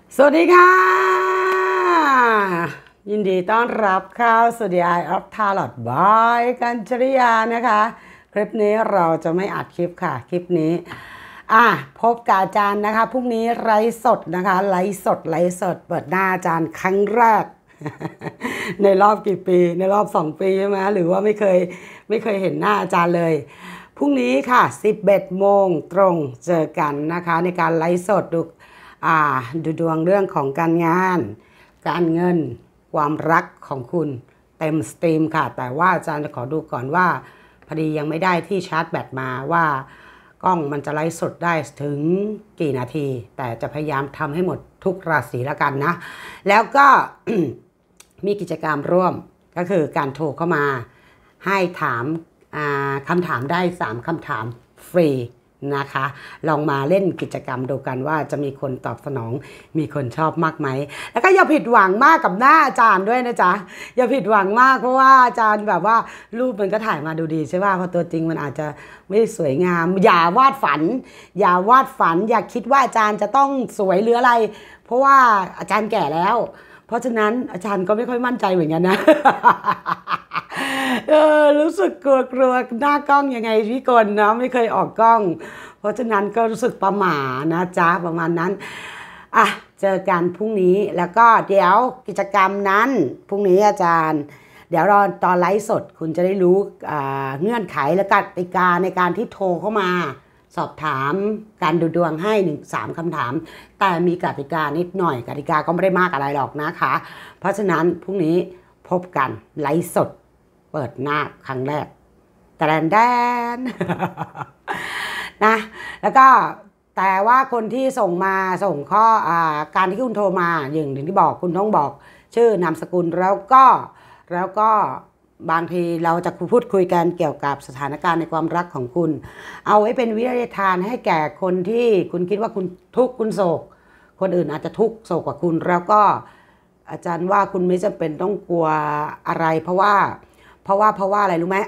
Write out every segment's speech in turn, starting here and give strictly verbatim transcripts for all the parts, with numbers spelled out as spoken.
สวัสดีค่ะยินดีต้อนรับเข้าสู่ The Eye of Tarot by กัญจริยานะคะคลิปนี้เราจะไม่อัดคลิปค่ะคลิปนี้อ่ะพบกับอาจารย์นะคะพรุ่งนี้ไลฟ์สดนะคะไลฟ์สดไลฟ์สดเปิดหน้าอาจารย์ครั้งแรก ในรอบกี่ปีในรอบสองปีใช่ไหมหรือว่าไม่เคยไม่เคยเห็นหน้าอาจารย์เลยพรุ่งนี้ค่ะสิบเอ็ดโมงตรงเจอกันนะคะในการไลฟ์สดดูอ่าดูดวงเรื่องของการงานการเงินความรักของคุณเต็มสตรีมค่ะแต่ว่าอาจารย์จะขอดูก่อนว่าพอดียังไม่ได้ที่ชาร์จแบตมาว่ากล้องมันจะไลฟ์สดได้ถึงกี่นาทีแต่จะพยายามทำให้หมดทุกราศีแล้วกันนะแล้วก็ มีกิจกรรมร่วมก็คือการโทรเข้ามาให้ถามคำถามได้สามคำถามฟรีนะคะลองมาเล่นกิจกรรมดูกันว่าจะมีคนตอบสนองมีคนชอบมากไหมแล้วก็อย่าผิดหวังมากกับหน้าอาจารย์ด้วยนะจ๊ะอย่าผิดหวังมากเพราะว่าอาจารย์แบบว่ารูปมันก็ถ่ายมาดูดีใช่ป่ะเพราะตัวจริงมันอาจจะไม่สวยงามอย่าวาดฝันอย่าวาดฝันอย่าคิดว่าอาจารย์จะต้องสวยหรืออะไรเพราะว่าอาจารย์แก่แล้วเพราะฉะนั้นอาจารย์ก็ไม่ค่อยมั่นใจเหมือนกันนะ เออรู้สึกกลัวกลัวหน้ากล้องยังไงพี่กลนะไม่เคยออกกล้องเพราะฉะนั้นก็รู้สึกประหม่านะจ๊ะประมาณนั้นอ่ะเจอกันพรุ่งนี้แล้วก็เดี๋ยวกิจกรรมนั้นพรุ่งนี้อาจารย์เดี๋ยวรอตอนไลฟ์สดคุณจะได้รู้เงื่อนไขและกติกาในการที่โทรเข้ามาสอบถามการดูดวงให้หนึ่งสามคำถามแต่มีกติกานิดหน่อยกติกาก็ไม่ได้มากอะไรหรอกนะคะเพราะฉะนั้นพรุ่งนี้พบกันไลฟ์สดเปิดหน้าครั้งแรกแต่แดนแดน นะแล้วก็แต่ว่าคนที่ส่งมาส่งข้ออาการที่คุณโทรมาอย่างที่บอกคุณต้องบอกชื่อนามสกุลแล้วก็แล้วก็บางทีเราจะพูดคุยกันเกี่ยวกับสถานการณ์ในความรักของคุณเอาไว้เป็นวิทยาทานให้แก่คนที่คุณคิดว่าคุณทุกข์คุณโศกคนอื่นอาจจะทุกข์โศกกว่าคุณแล้วก็อาจารย์ว่าคุณไม่จำเป็นต้องกลัวอะไรเพราะว่าเพราะว่าเพราะว่าอะไรรู้ไหม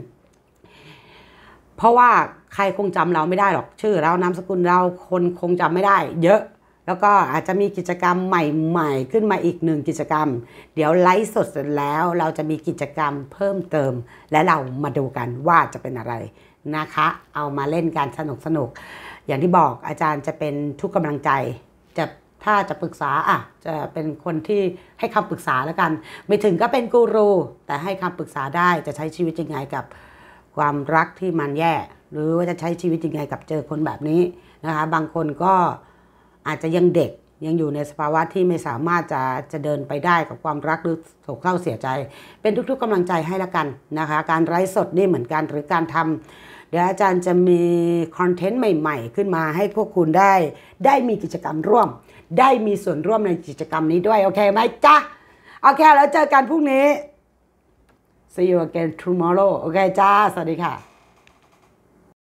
เพราะว่าใครคงจำเราไม่ได้หรอกชื่อเรานามสกุลเราคนคงจำไม่ได้เยอะแล้วก็อาจจะมีกิจกรรมใหม่ๆขึ้นมาอีกหนึ่งกิจกรรมเดี๋ยวไลฟ์สดเสร็จแล้วเราจะมีกิจกรรมเพิ่มเติมและเรามาดูกันว่าจะเป็นอะไรนะคะเอามาเล่นกันสนุกสนุกอย่างที่บอกอาจารย์จะเป็นทุกกำลังใจจะถ้าจะปรึกษาอ่ะจะเป็นคนที่ให้คำปรึกษาแล้วกันไม่ถึงก็เป็นกูรูแต่ให้คำปรึกษาได้จะใช้ชีวิตยังไงกับความรักที่มันแย่หรือว่าจะใช้ชีวิตยังไงกับเจอคนแบบนี้นะคะบางคนก็อาจจะยังเด็กยังอยู่ในสภาวะที่ไม่สามารถจะจะเดินไปได้กับความรักหรือโศกเศร้าเสียใจเป็นทุกๆกำลังใจให้ละกันนะคะการไลฟ์สดนี่เหมือนกันหรือการทำเดี๋ยวอาจารย์จะมีคอนเทนต์ใหม่ๆขึ้นมาให้พวกคุณได้ได้มีกิจกรรมร่วมได้มีส่วนร่วมในกิจกรรมนี้ด้วยโอเคไหมจ๊ะโอเคแล้วเจอกันพรุ่งนี้ see you again tomorrow โอเคจ้าสวัสดีค่ะ